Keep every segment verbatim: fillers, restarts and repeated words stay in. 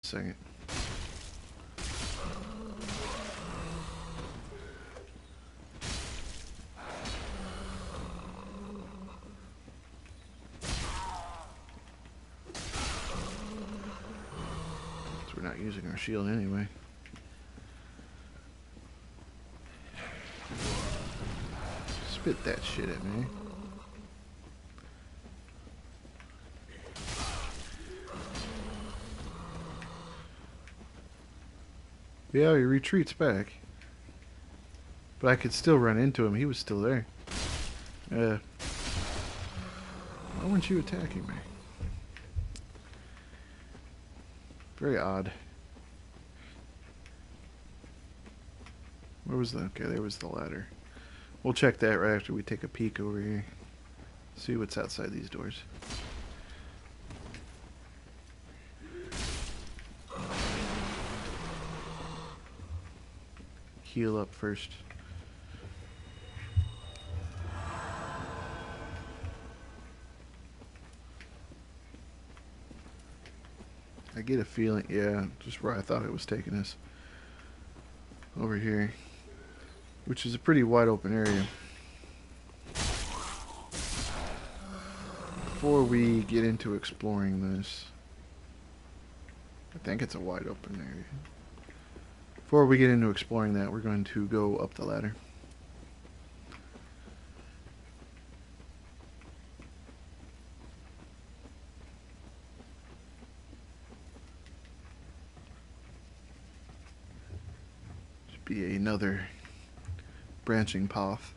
second. We're not using our shield anyway. Spit that shit at me. Yeah, he retreats back. But I could still run into him. He was still there. Uh, why weren't you attacking me? Very odd. Where was the... Okay, there was the ladder. We'll check that right after we take a peek over here. See what's outside these doors. Heal up first. I get a feeling, yeah, just where I thought it was taking us. Over here. Which is a pretty wide open area. Before we get into exploring this, I think it's a wide open area. Before we get into exploring that, we're going to go up the ladder. Should be another branching path.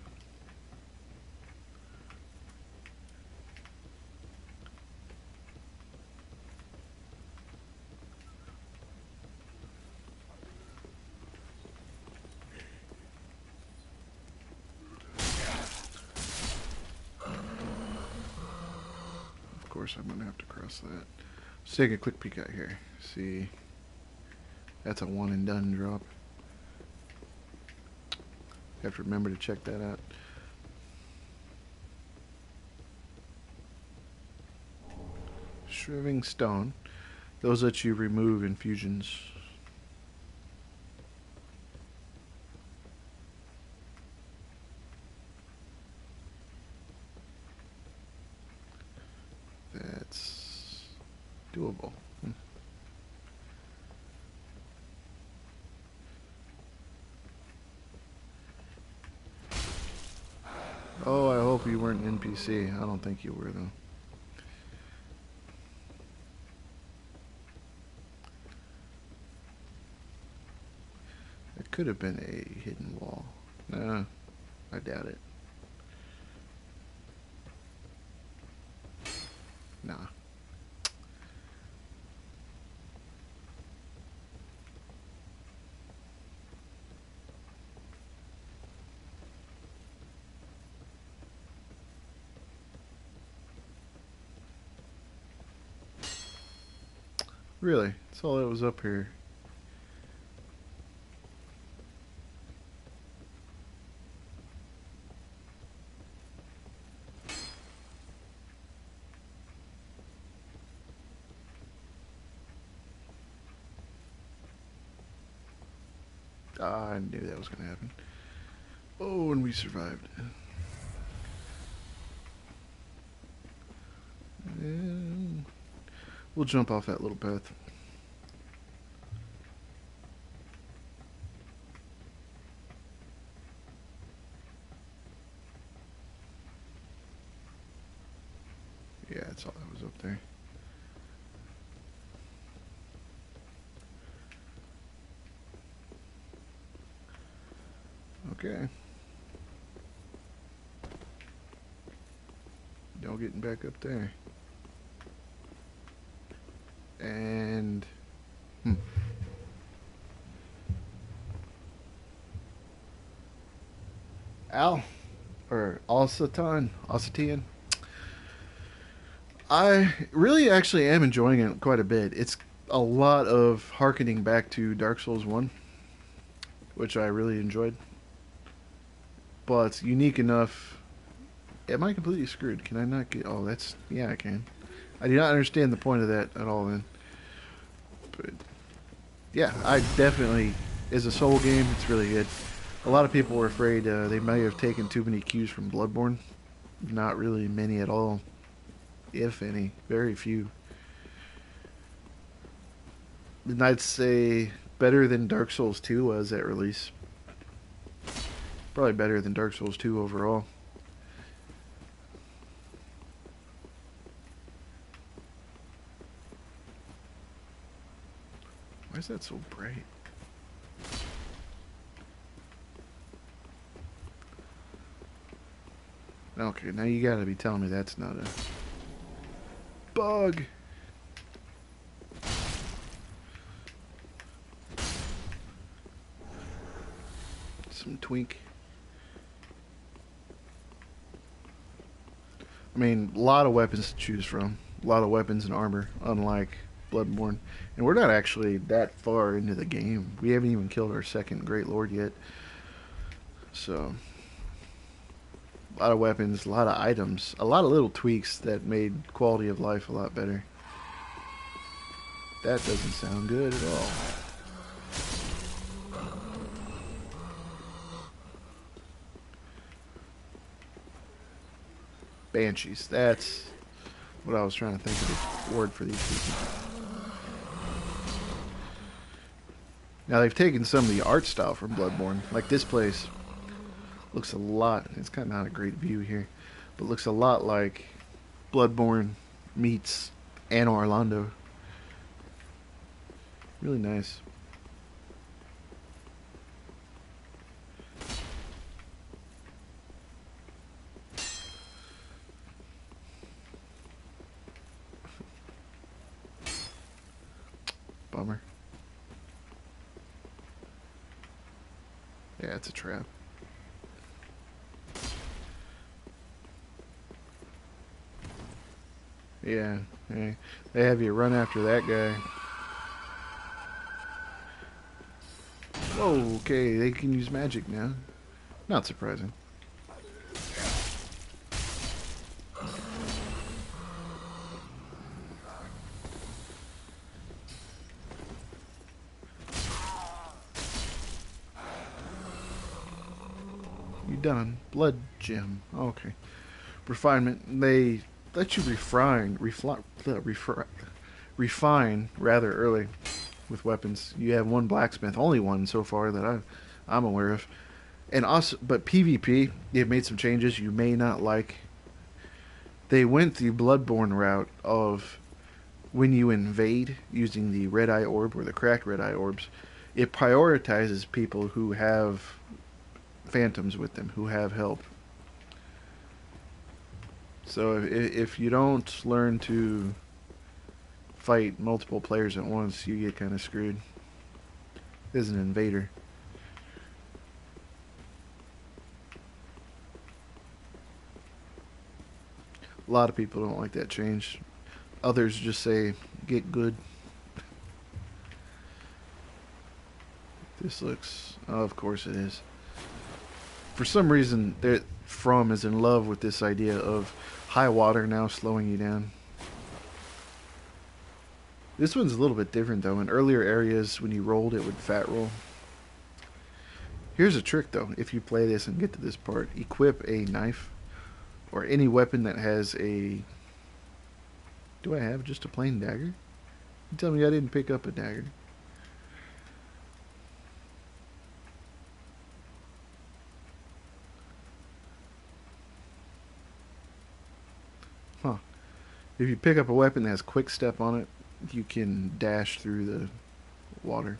Of course, I'm gonna have to cross that. Let's take a quick peek out here. See, that's a one and done drop. Have to remember to check that out. Shriving stone. Those let you remove infusions. That's doable. Hmm. Oh, I hope you weren't an N P C. I don't think you were, though. It could have been a hidden wall. Nah, I doubt it. Nah. Really? That's all that was up here. Ah, I knew that was going to happen. Oh, and we survived. And we'll jump off that little path. Yeah, that's all that was up there. Okay. No getting back up there. And hmm. Al or Alsatan, Alsatian. I really actually am enjoying it quite a bit. It's a lot of hearkening back to Dark Souls one, which I really enjoyed. But unique enough. Am I completely screwed? Can I not get... Oh, that's... Yeah, I can. I do not understand the point of that at all, then. But Yeah, I definitely, as a soul game, it's really good. A lot of people were afraid uh, they may have taken too many cues from Bloodborne. Not really many at all, if any. Very few. And I'd say better than Dark Souls two was at release. Probably better than Dark Souls two overall. Why is that so bright? Okay, now you gotta be telling me that's not a bug. Some twink. I mean, a lot of weapons to choose from. A lot of weapons and armor, unlike Bloodborne. And we're not actually that far into the game. We haven't even killed our second Great Lord yet. So, a lot of weapons, a lot of items, a lot of little tweaks that made quality of life a lot better. That doesn't sound good at all. Banshees. That's what I was trying to think of the word for these people. Now they've taken some of the art style from Bloodborne. Like this place looks a lot, it's kind of not a great view here, but looks a lot like Bloodborne meets Anno Orlando. Really nice. Bummer. Yeah, it's a trap. Yeah, yeah. They have you run after that guy. Whoa, okay, they can use magic now. Not surprising. You done. Blood gem. Okay. Refinement. They let you refine, refine, refine, refine rather early with weapons. You have one blacksmith, only one so far that I, I'm aware of. And also, but PvP, they've made some changes you may not like. They went the Bloodborne route of when you invade using the red eye orb or the cracked red eye orbs, it prioritizes people who have phantoms with them, who have help. So if, if you don't learn to fight multiple players at once, you get kind of screwed as an invader. A lot of people don't like that change. Others just say, get good. This looks... Oh, of course it is. For some reason, From is in love with this idea of high water now slowing you down. This one's a little bit different, though. In earlier areas, when you rolled, it would fat roll. Here's a trick, though. If you play this and get to this part, equip a knife or any weapon that has a... Do I have just a plain dagger? You tell me I didn't pick up a dagger. Huh. If you pick up a weapon that has quick step on it, you can dash through the water.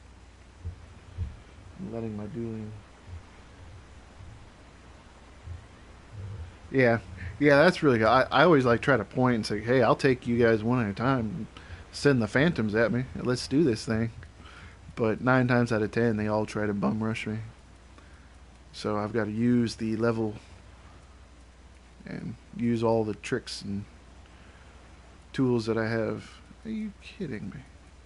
I'm letting my dueling... Yeah, yeah, that's really good. I, I always like try to point and say, hey, I'll take you guys one at a time. Send the phantoms at me. Let's do this thing. But nine times out of ten, they all try to bum rush me. So I've got to use the level and use all the tricks and tools that I have. Are you kidding me?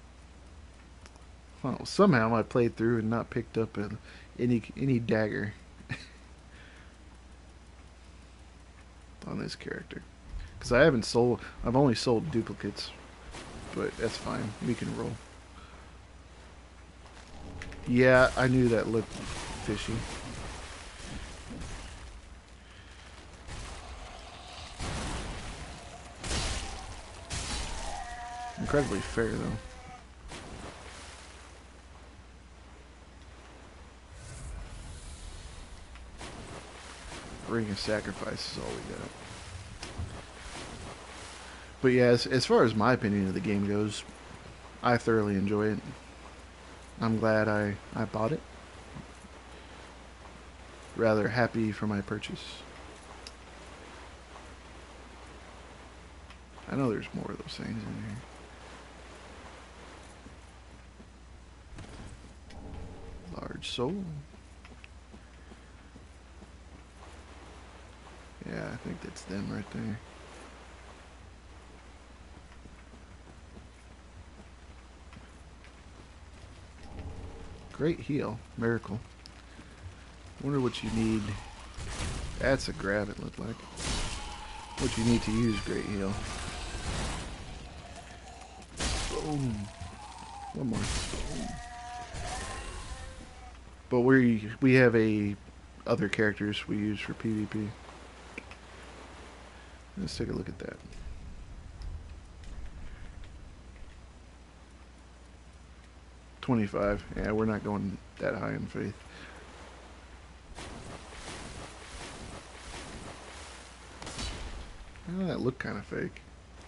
Well, somehow I played through and not picked up a, any any dagger on this character, because I haven't sold. I've only sold duplicates, but that's fine. We can roll. Yeah, I knew that looked fishy. Incredibly fair, though. Ring of Sacrifice is all we got. But yeah, as, as far as my opinion of the game goes, I thoroughly enjoy it. I'm glad I, I bought it. Rather happy for my purchase. I know there's more of those things in here. Large soul. Yeah, I think that's them right there. Great heal. Miracle. Wonder what you need. That's a grab, it looked like. What you need to use Great Heal. Boom. One more. Boom. But we we have a other characters we use for PvP. Let's take a look at that. twenty-five. Yeah, we're not going that high in faith. Oh, that looked kind of fake.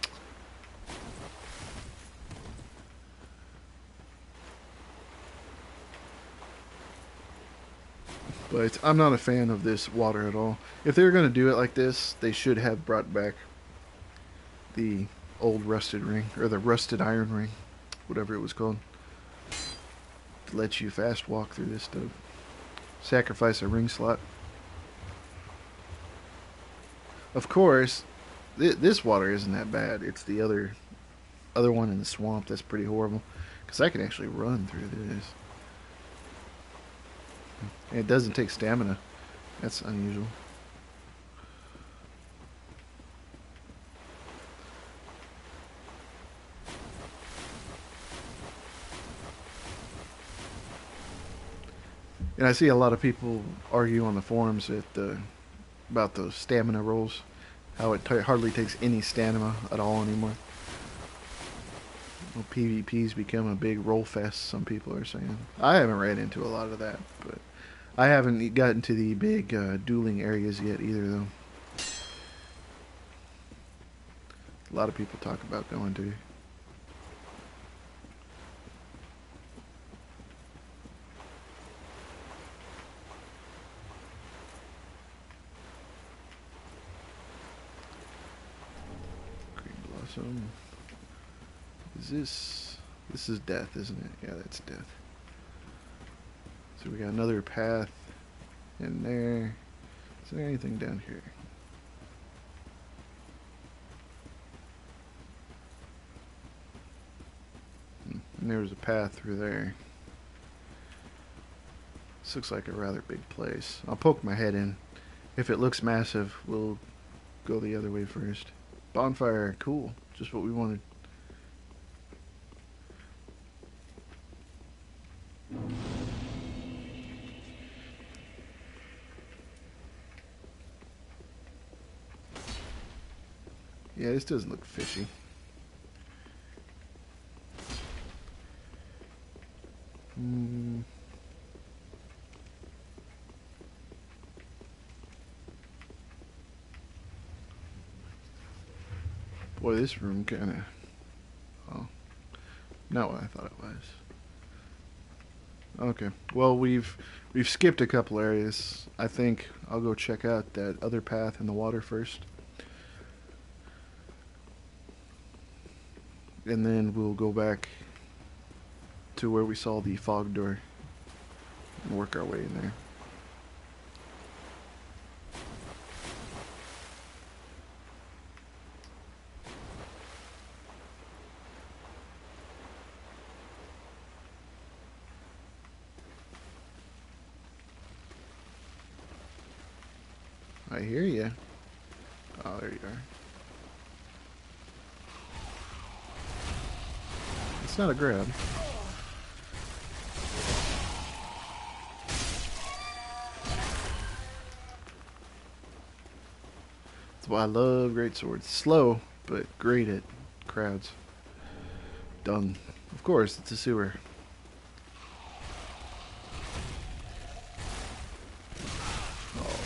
But I'm not a fan of this water at all. If they were going to do it like this, they should have brought back the old rusted ring, or the rusted iron ring, whatever it was called, to let you fast walk through this stuff. Sacrifice a ring slot. Of course, th this water isn't that bad. It's the other other one in the swamp that's pretty horrible. Because I can actually run through this. And it doesn't take stamina. That's unusual. And I see a lot of people argue on the forums that uh, about those stamina rolls, how it t hardly takes any stamina at all anymore. Well, PvP's become a big roll fest, some people are saying. I haven't ran into a lot of that, but I haven't gotten to the big uh, dueling areas yet either, though. A lot of people talk about going to. Blossom. Is this... This is death, isn't it? Yeah, that's death. So we got another path in there. Is there anything down here? And there was a path through there. This looks like a rather big place. I'll poke my head in. If it looks massive, we'll go the other way first. Bonfire, cool. Just what we wanted. Yeah, this doesn't look fishy. Hmm. Boy, this room kind of... Oh. Not what I thought it was. Okay. Well, we've we've skipped a couple areas. I think I'll go check out that other path in the water first. And then we'll go back to where we saw the fog door and work our way in there. I hear you. Oh, there you are. It's not a grab. That's why I love great swords. Slow, but great at crowds. Done. Of course, it's a sewer. Oh.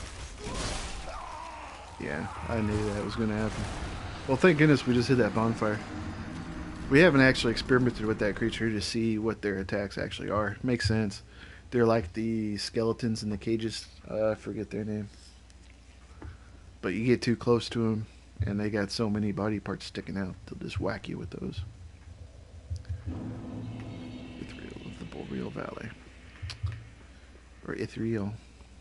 Yeah, I knew that was going to happen. Well, thank goodness we just hit that bonfire. We haven't actually experimented with that creature to see what their attacks actually are. Makes sense. They're like the skeletons in the cages. Uh, I forget their name. But you get too close to them, and they got so many body parts sticking out, they'll just whack you with those. Ethereal of the Boreal Valley. Or Ethereal.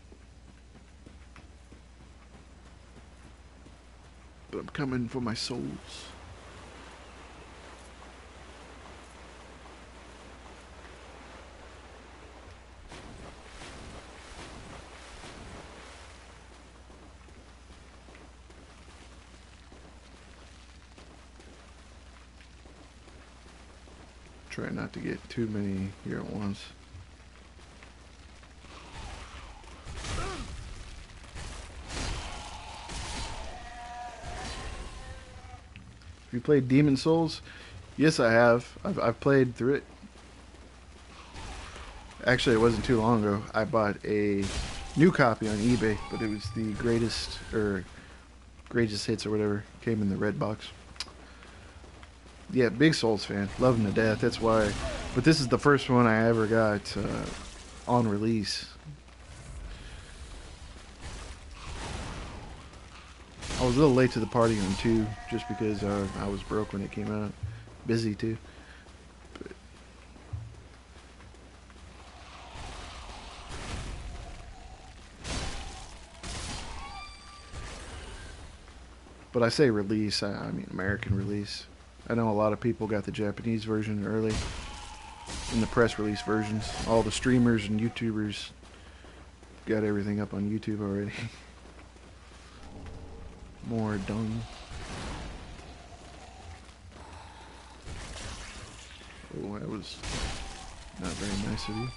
But I'm coming for my souls. Try not to get too many here at once. Have you played Demon Souls? Yes, I have. I've, I've played through it. Actually, it wasn't too long ago. I bought a new copy on eBay, but it was the greatest, or greatest hits or whatever. Came in the red box. Yeah, big Souls fan. Love him to death. That's why. But this is the first one I ever got uh, on release. I was a little late to the party on two, just because uh, I was broke when it came out. Busy too. But, but I say release, I, I mean American release. I know a lot of people got the Japanese version early, in the press release versions. All the streamers and YouTubers got everything up on YouTube already. More dung. Oh, that was not very nice of you.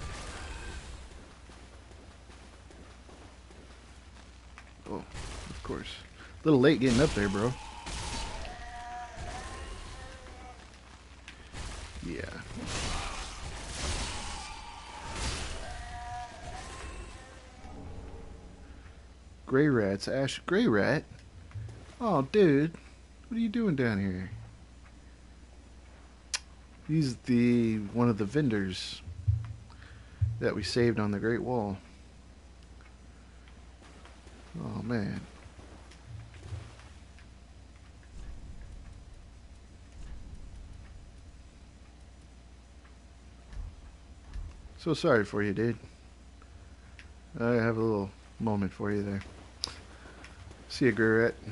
Oh, of course. A little late getting up there, bro. Yeah. Gray rats, Ash. Gray rat? Oh, dude. What are you doing down here? He's the one of the vendors that we saved on the Great Wall. Oh, man. So sorry for you, dude. I have a little moment for you there. See you, Gray rat.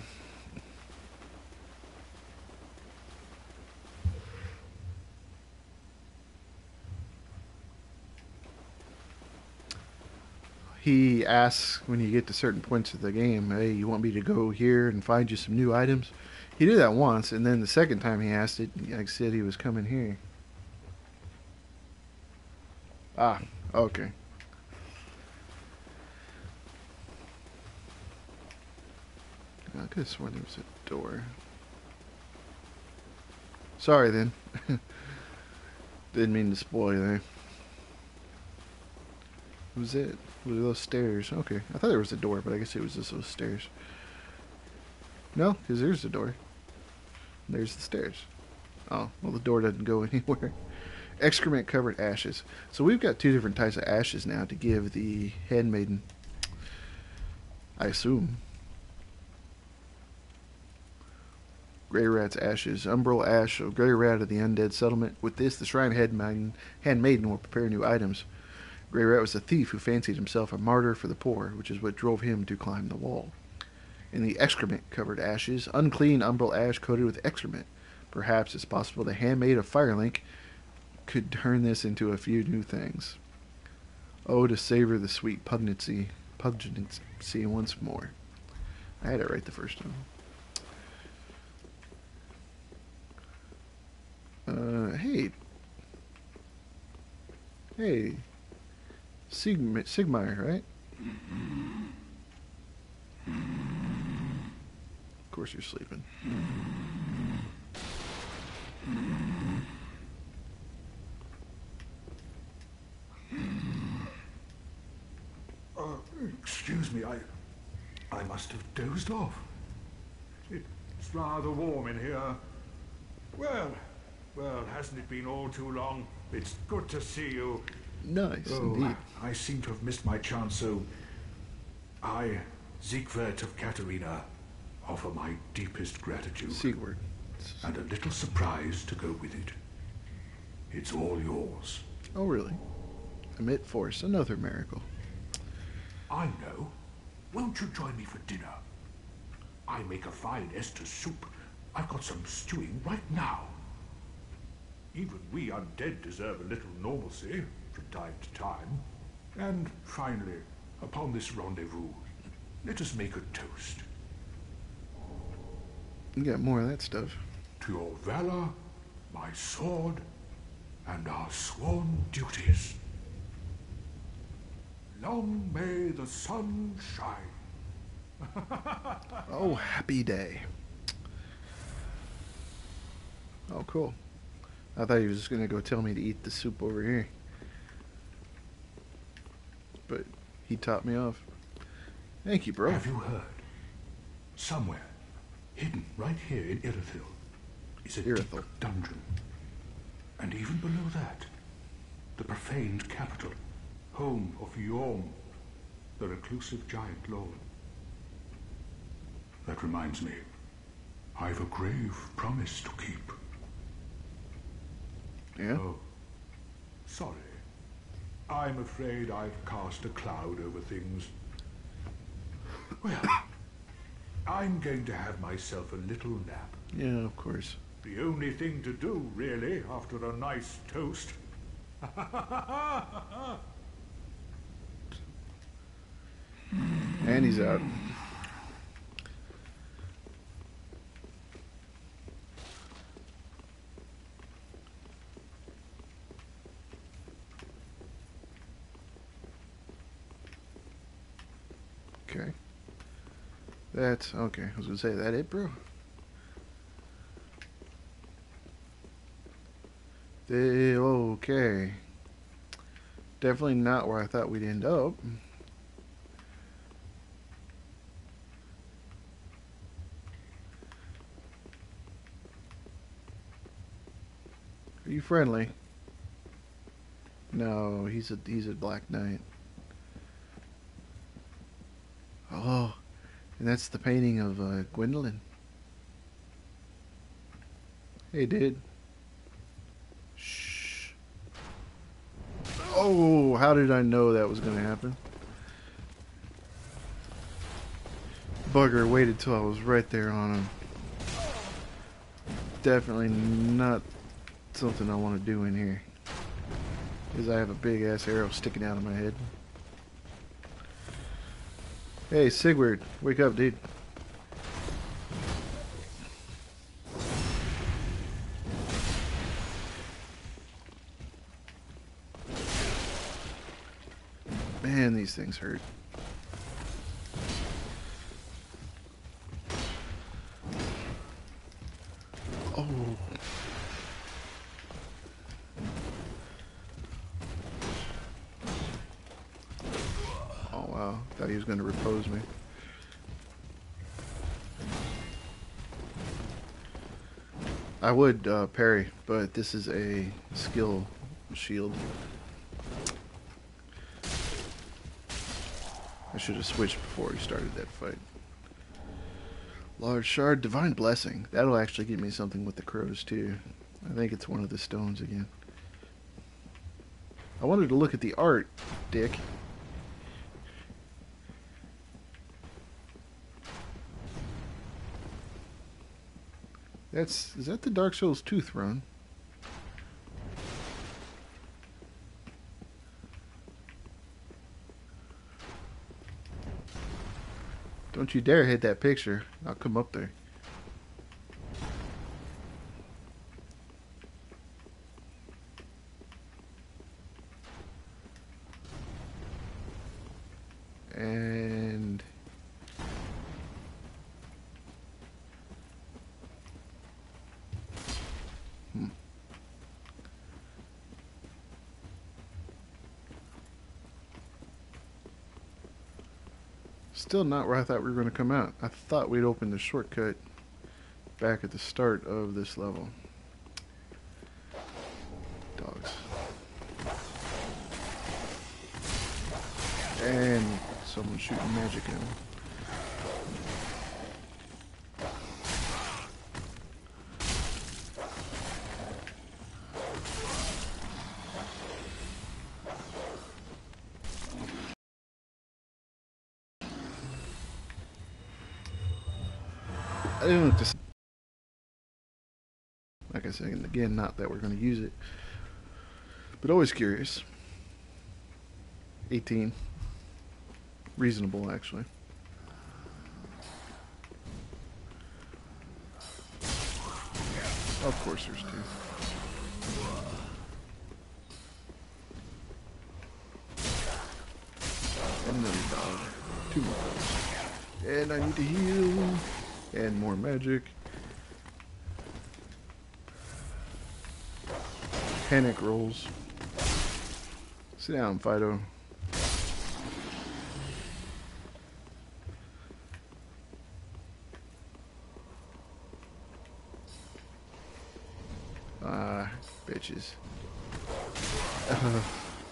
He asks when you get to certain points of the game, hey, you want me to go here and find you some new items? He did that once, and then the second time he asked it, I said he was coming here. Ah, okay. I could have sworn there was a door. Sorry then. Didn't mean to spoil you there. Who's it? What are those stairs? Okay. I thought there was a door, but I guess it was just those stairs. No, because there's the door. There's the stairs. Oh, well, the door doesn't go anywhere. Excrement covered ashes. So we've got two different types of ashes now to give the handmaiden. I assume. Grey rat's ashes. Umbral ash of grey rat of the undead settlement. With this, the shrine handmaiden, handmaiden will prepare new items. Grey rat was a thief who fancied himself a martyr for the poor, which is what drove him to climb the wall. In the excrement-covered ashes, unclean umbral ash coated with excrement. Perhaps it's possible the handmaid of Firelink could turn this into a few new things. Oh, to savor the sweet pugnancy, pugnancy once more. I had it right the first time. Uh, hey. Hey. Sig Sigmire, right? course you're sleeping. Uh, excuse me, I... I must have dozed off. It's rather warm in here. Well, well, hasn't it been all too long? It's good to see you. Nice, oh, indeed. I seem to have missed my chance, so... I, Siegward of Katerina, offer my deepest gratitude. Siegward. And a little surprise to go with it. It's all yours. Oh, really? Emit force, another miracle. I know. Won't you join me for dinner? I make a fine Esther soup. I've got some stewing right now. Even we undead deserve a little normalcy from time to time. And finally, upon this rendezvous, let us make a toast. You got more of that stuff. To your valor, my sword, and our sworn duties. Long may the sun shine. Oh, happy day. Oh, cool. I thought he was just going to go tell me to eat the soup over here. But he topped me off. Thank you, bro. Have you heard? Somewhere, hidden right here in Irithyll, is a Irithyll. deep dungeon. And even below that, the profaned capital, home of Yhorm, the reclusive giant lord. That reminds me, I've a grave promise to keep. Yeah? Oh, sorry. I'm afraid I've cast a cloud over things. Well, I'm going to have myself a little nap. Yeah, of course. The only thing to do, really, after a nice toast. And he's out. Okay. That's okay. I was gonna say, that it, bro? They, okay. Definitely not where I thought we'd end up. Are you friendly? No, he's a he's a Black Knight. Oh, and that's the painting of uh, Gwendolyn. Hey, dude. Shh. Oh, how did I know that was going to happen? Bugger waited till I was right there on him. Definitely not something I want to do in here. Because I have a big ass arrow sticking out of my head. Hey, Sigurd, wake up, dude. Man, these things hurt. Oh. Oh, wow. Thought he was going to repose me. I would uh, parry, but this is a skill shield. I should have switched before we started that fight. Large shard, divine blessing. That'll actually give me something with the crows too. I think it's one of the stones again. I wanted to look at the art, dick. That's, is that the Dark Souls two throne? Don't you dare hit that picture. I'll come up there. And Still not where I thought we were going to come out. I thought we'd open the shortcut back at the start of this level. Dogs. And someone shooting magic at him. I didn't look this. Like I said, again, not that we're going to use it, but always curious. eighteen. Reasonable, actually. Of course there's two. And another dog. Two more dogs. And I need to heal. And more magic. Panic rolls. Sit down, Fido. Ah, bitches. Uh.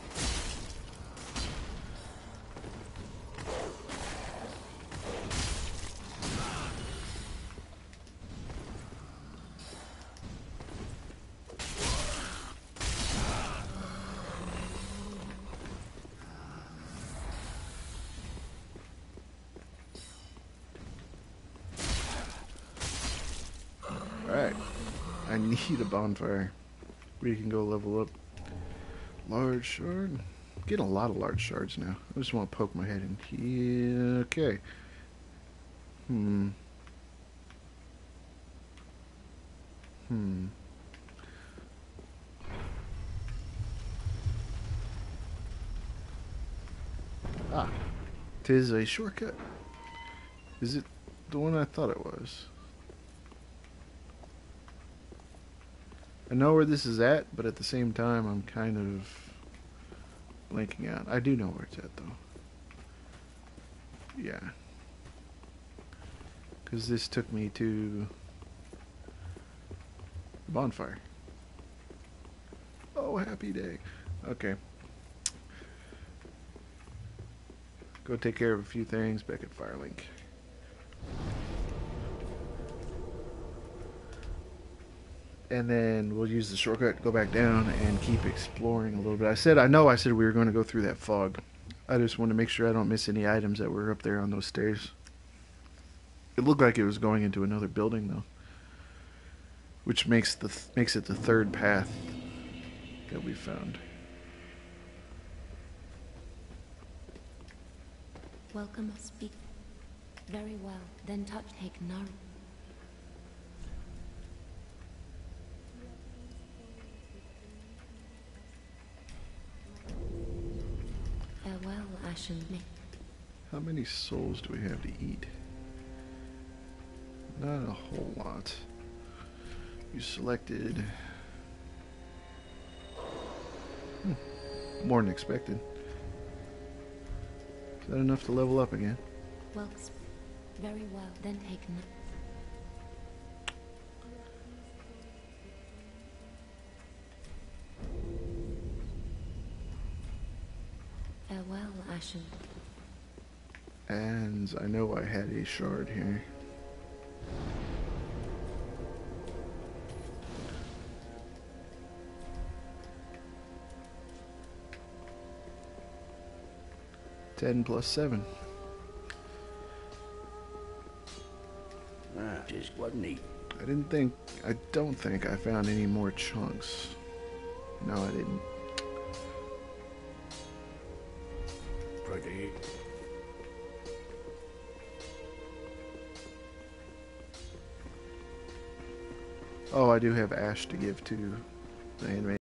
Alright. I need a bonfire. We can go level up. Large shard. Getting a lot of large shards now. I just want to poke my head in here. Okay. Hmm. Hmm. Ah. 'Tis a shortcut. Is it the one I thought it was? I know where this is at, but at the same time, I'm kind of blanking out. I do know where it's at, though. Yeah. Because this took me to the bonfire. Oh, happy day. Okay. Go take care of a few things back at Firelink. And then we'll use the shortcut, go back down, and keep exploring a little bit. I said, I know I said we were going to go through that fog. I just want to make sure I don't miss any items that were up there on those stairs. It looked like it was going into another building, though. Which makes the th makes it the third path that we found. Welcome, speak. Very well. Then touch take Naru. Farewell, Ashen Nick. How many souls do we have to eat? Not a whole lot. You selected hmm, more than expected. Is that enough to level up again? Well, very well. Then take Naru. Farewell, Ashen. And I know I had a shard here. Ten plus seven. Ah, just wasn't neat. I didn't think, I don't think I found any more chunks. No, I didn't. Pretty. Oh, I do have ash to give to the handmaid.